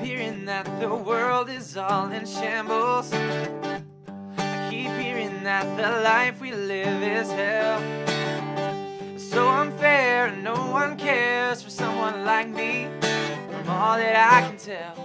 hearing that the world is all in shambles. I keep hearing that the life we live is hell. So unfair and no one cares for someone like me, from all that I can tell.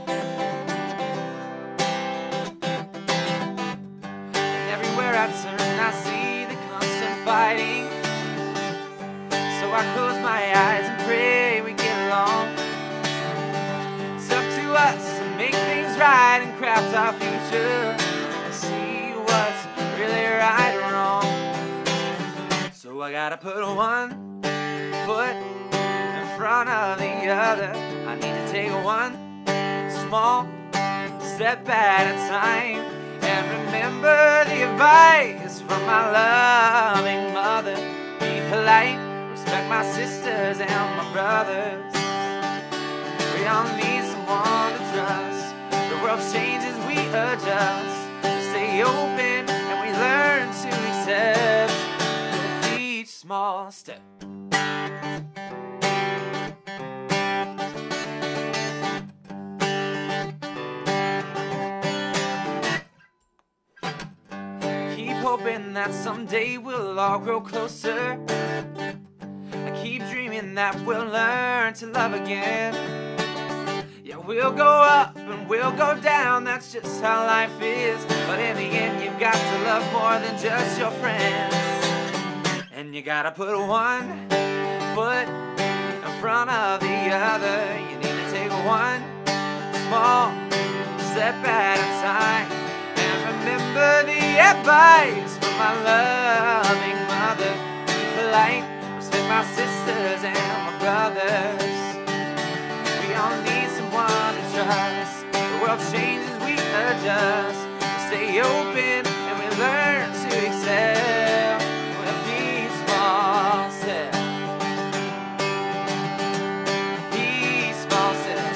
And everywhere I turn I see the constant fighting. So I close my eyes and pray we get along. It's up to us to make things right and craft our future, and see what's really right or wrong. So I gotta put one foot in front of the other. I need to take one small step at a time, and remember the advice from my loving mother. Be polite, respect my sisters and my brothers. We all need someone to trust. The world changes, we adjust. We stay open and we learn to accept with each small step. Keep hoping that someday we'll all grow closer. I keep dreaming that we'll learn to love again. Yeah, we'll go up and we'll go down, that's just how life is. But in the end you've got to love more than just your friends. And you gotta put one foot in front of the other. You need to take one small step at a time, and remember the advice from my loving mother. Be polite, respect my sisters and my brothers. We all need someone to trust. The world changes, we adjust. We stay open and we learn to excel with each small step. Each small step.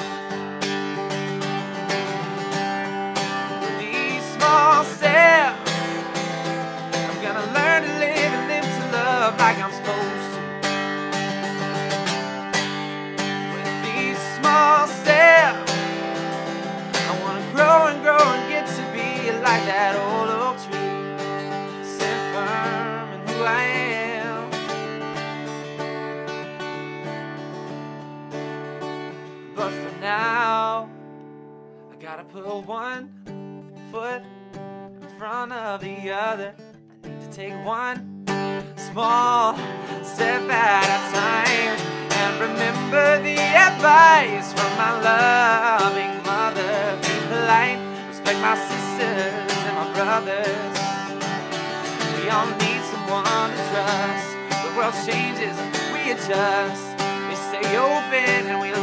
With each small step, I'm gonna learn to live and live to love like I'm supposed to. With each small step, I wanna grow and get to be like that old oak tree, stand firm in who I am. But for now, I gotta put one foot in front of the other. I need to take one small step at a time, and remember the advice from my loving mother. Be polite, respect my sisters and my brothers. We all need someone to trust. The world changes, we adjust. We stay open and we